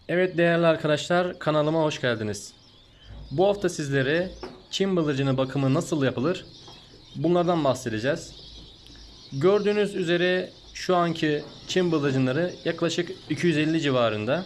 Evet değerli arkadaşlar, kanalıma hoş geldiniz. Bu hafta sizlere Çin bıldırcını bakımı nasıl yapılır? Bunlardan bahsedeceğiz. Gördüğünüz üzere şu anki Çin bıldırcınları yaklaşık 250 civarında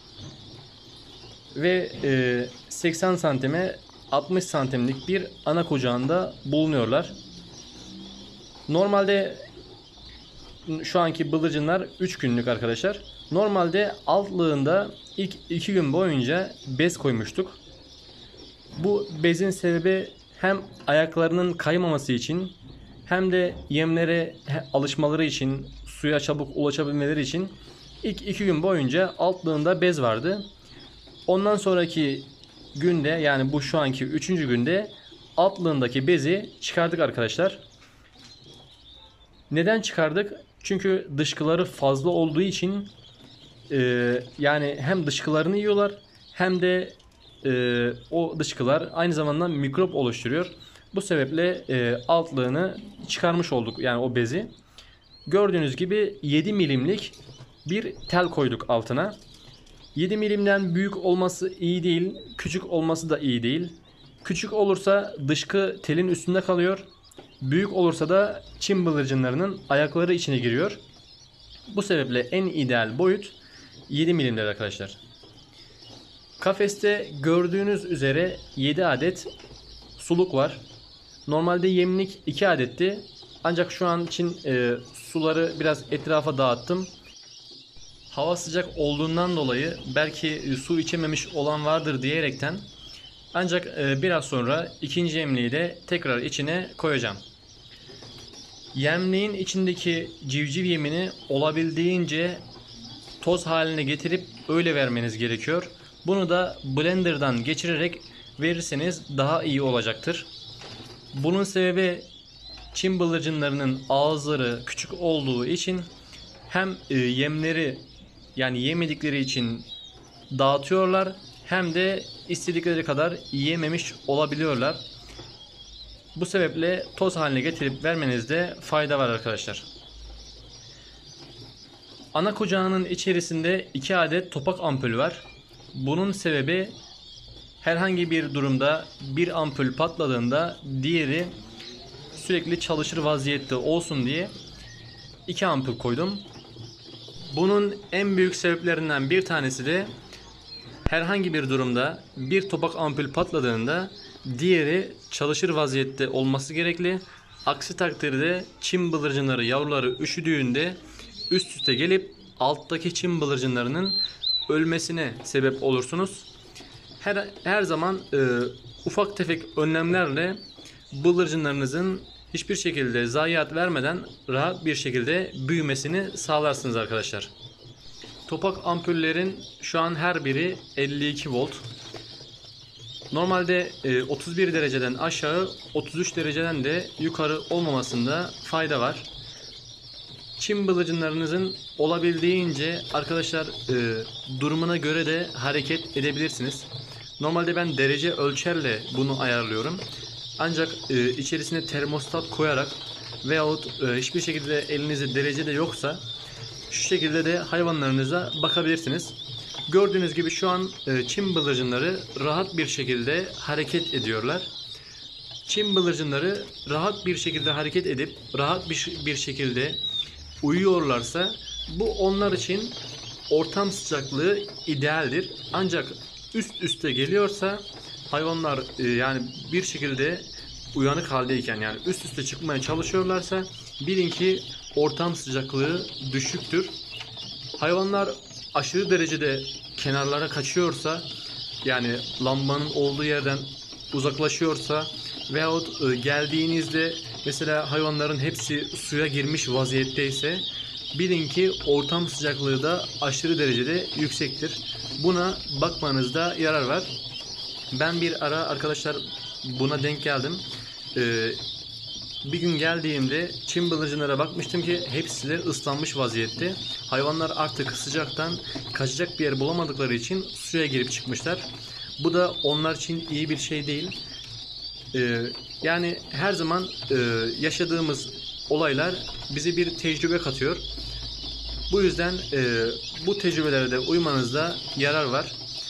ve 80 santime 60 santimlik bir ana kucağında bulunuyorlar. Normalde şu anki bıldırcınlar 3 günlük arkadaşlar. Normalde altlığında ilk 2 gün boyunca bez koymuştuk. Bu bezin sebebi hem ayaklarının kaymaması için hem de yemlere alışmaları için, suya çabuk ulaşabilmeleri için ilk 2 gün boyunca altlığında bez vardı. Ondan sonraki günde, yani bu şu anki 3. günde altlığındaki bezi çıkardık arkadaşlar. Neden çıkardık? Çünkü dışkıları fazla olduğu için yani hem dışkılarını yiyorlar hem de o dışkılar aynı zamanda mikrop oluşturuyor. Bu sebeple altlığını çıkarmış olduk, yani o bezi. Gördüğünüz gibi 7 milimlik bir tel koyduk altına. 7 milimden büyük olması iyi değil, küçük olması da iyi değil. Küçük olursa dışkı telin üstünde kalıyor. Büyük olursa da Çin bıldırcınlarının ayakları içine giriyor. Bu sebeple en ideal boyut 7 milimdir arkadaşlar. Kafeste gördüğünüz üzere 7 adet suluk var. Normalde yemlik 2 adetti. Ancak şu an için suları biraz etrafa dağıttım. Hava sıcak olduğundan dolayı belki su içememiş olan vardır diyerekten, ancak biraz sonra ikinci yemliği de tekrar içine koyacağım. Yemliğin içindeki civciv yemini olabildiğince toz haline getirip öyle vermeniz gerekiyor. Bunu da blenderdan geçirerek verirseniz daha iyi olacaktır. Bunun sebebi Çin bıldırcınlarının ağızları küçük olduğu için hem yemleri, yani yemedikleri için dağıtıyorlar, hem de istedikleri kadar yememiş olabiliyorlar. Bu sebeple toz haline getirip vermenizde fayda var arkadaşlar. Ana kucağının içerisinde 2 adet topak ampul var. Bunun sebebi herhangi bir durumda bir ampul patladığında diğeri sürekli çalışır vaziyette olsun diye 2 ampul koydum. Bunun en büyük sebeplerinden bir tanesi de herhangi bir durumda bir topak ampul patladığında diğeri çalışır vaziyette olması gerekli. Aksi takdirde Çin bıldırcınları yavruları üşüdüğünde üst üste gelip alttaki Çin bıldırcınlarının ölmesine sebep olursunuz. Her zaman ufak tefek önlemlerle bıldırcınlarınızın hiçbir şekilde zayiat vermeden rahat bir şekilde büyümesini sağlarsınız arkadaşlar. Topak ampullerin şu an her biri 52 volt. Normalde 31 dereceden aşağı, 33 dereceden de yukarı olmamasında fayda var. Çin bıldırcınlarınızın olabildiğince arkadaşlar durumuna göre de hareket edebilirsiniz. Normalde ben derece ölçerle bunu ayarlıyorum. Ancak içerisine termostat koyarak veyahut hiçbir şekilde elinizde derece de yoksa şu şekilde de hayvanlarınıza bakabilirsiniz. Gördüğünüz gibi şu an Çin bıldırcınları rahat bir şekilde hareket ediyorlar. Çin bıldırcınları rahat bir şekilde hareket edip rahat bir şekilde uyuyorlarsa bu onlar için ortam sıcaklığı idealdir. Ancak üst üste geliyorsa hayvanlar yani bir şekilde uyanık haldeyken, yani üst üste çıkmaya çalışıyorlarsa bilin ki ortam sıcaklığı düşüktür. Hayvanlar aşırı derecede kenarlara kaçıyorsa, yani lambanın olduğu yerden uzaklaşıyorsa veyahut geldiğinizde mesela hayvanların hepsi suya girmiş vaziyetteyse bilin ki ortam sıcaklığı da aşırı derecede yüksektir. Buna bakmanızda yarar var. Ben bir ara arkadaşlar buna denk geldim. Bir gün geldiğimde Çin bıldırcınlara bakmıştım ki hepsi de ıslanmış vaziyette. Hayvanlar artık sıcaktan kaçacak bir yer bulamadıkları için suya girip çıkmışlar. Bu da onlar için iyi bir şey değil. Yani her zaman yaşadığımız olaylar bize bir tecrübe katıyor. Bu yüzden bu tecrübelere de uymanızda yarar var.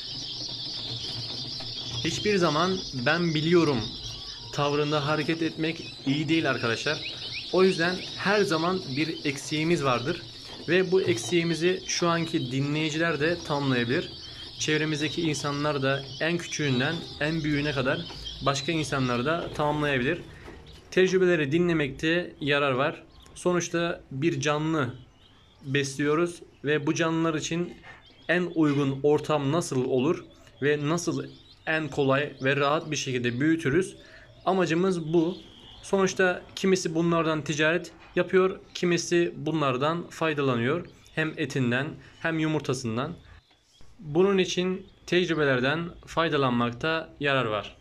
Hiçbir zaman ben biliyorum tavrında hareket etmek iyi değil arkadaşlar. O yüzden her zaman bir eksiğimiz vardır ve bu eksiğimizi şu anki dinleyiciler de tamamlayabilir. Çevremizdeki insanlar da en küçüğünden en büyüğüne kadar başka insanlar da tamamlayabilir. Tecrübeleri dinlemekte yarar var. Sonuçta bir canlı besliyoruz ve bu canlılar için en uygun ortam nasıl olur ve nasıl en kolay ve rahat bir şekilde büyütürüz. Amacımız bu. Sonuçta kimisi bunlardan ticaret yapıyor, kimisi bunlardan faydalanıyor. Hem etinden hem yumurtasından. Bunun için tecrübelerden faydalanmakta yarar var.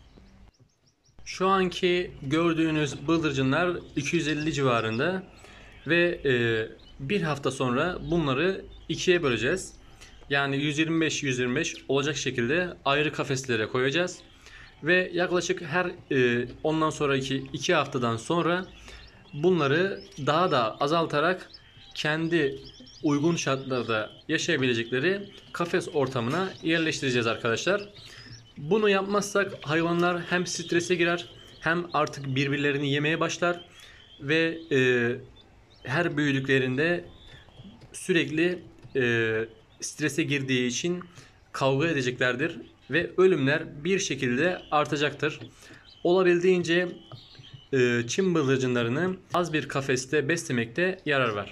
Şu anki gördüğünüz bıldırcınlar 250 civarında ve bir hafta sonra bunları ikiye böleceğiz. Yani 125-125 olacak şekilde ayrı kafeslere koyacağız. Ve yaklaşık her ondan sonraki 2 haftadan sonra bunları daha da azaltarak kendi uygun şartlarda yaşayabilecekleri kafes ortamına yerleştireceğiz arkadaşlar. Bunu yapmazsak hayvanlar hem strese girer hem artık birbirlerini yemeye başlar ve her büyüdüklerinde sürekli strese girdiği için kavga edeceklerdir ve ölümler bir şekilde artacaktır. Olabildiğince Çin bıldırcınlarını az bir kafeste beslemekte yarar var.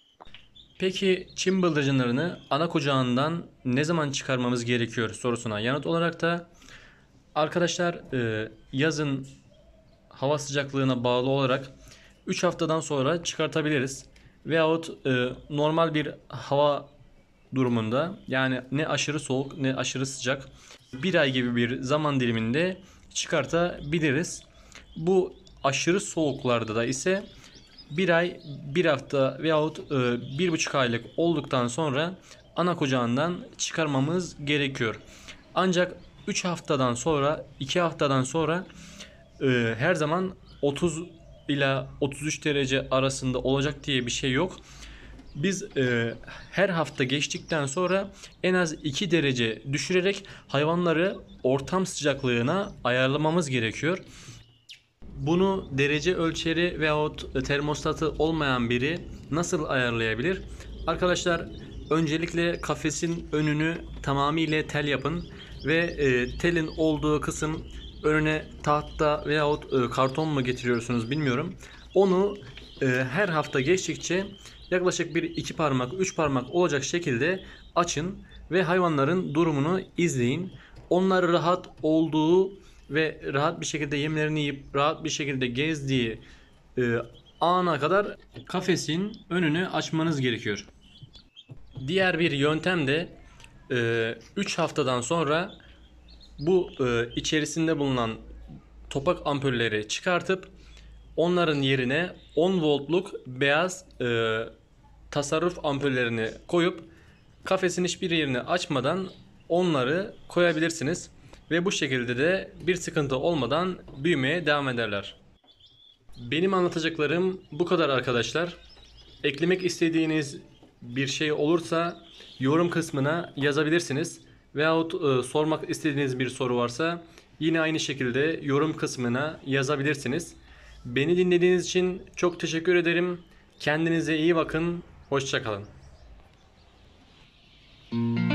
Peki Çin bıldırcınlarını ana kucağından ne zaman çıkarmamız gerekiyor sorusuna yanıt olarak da arkadaşlar yazın hava sıcaklığına bağlı olarak 3 haftadan sonra çıkartabiliriz. Veyahut normal bir hava durumunda yani ne aşırı soğuk ne aşırı sıcak bir ay gibi bir zaman diliminde çıkartabiliriz. Bu aşırı soğuklarda da ise bir ay, bir hafta veyahut 1,5 aylık olduktan sonra ana kucağından çıkarmamız gerekiyor. Ancak 3 haftadan sonra 2 haftadan sonra her zaman 30 ila 33 derece arasında olacak diye bir şey yok. Biz her hafta geçtikten sonra en az 2 derece düşürerek hayvanları ortam sıcaklığına ayarlamamız gerekiyor. Bunu derece ölçeri veyahut termostatı olmayan biri nasıl ayarlayabilir? Arkadaşlar öncelikle kafesin önünü tamamıyla tel yapın ve telin olduğu kısım önüne tahta veyahut karton mu getiriyorsunuz bilmiyorum. Onu her hafta geçtikçe yaklaşık bir 2 parmak 3 parmak olacak şekilde açın ve hayvanların durumunu izleyin. Onlar rahat olduğu ve rahat bir şekilde yemlerini yiyip rahat bir şekilde gezdiği ana kadar kafesin önünü açmanız gerekiyor. Diğer bir yöntem de 3 haftadan sonra bu içerisinde bulunan topak ampulleri çıkartıp onların yerine 10 voltluk beyaz tasarruf ampullerini koyup kafesin hiçbir yerini açmadan onları koyabilirsiniz. Ve bu şekilde de bir sıkıntı olmadan büyümeye devam ederler. Benim anlatacaklarım bu kadar arkadaşlar. Eklemek istediğiniz bir şey olursa yorum kısmına yazabilirsiniz. Veyahut sormak istediğiniz bir soru varsa yine aynı şekilde yorum kısmına yazabilirsiniz. Beni dinlediğiniz için çok teşekkür ederim. Kendinize iyi bakın. Hoşça kalın.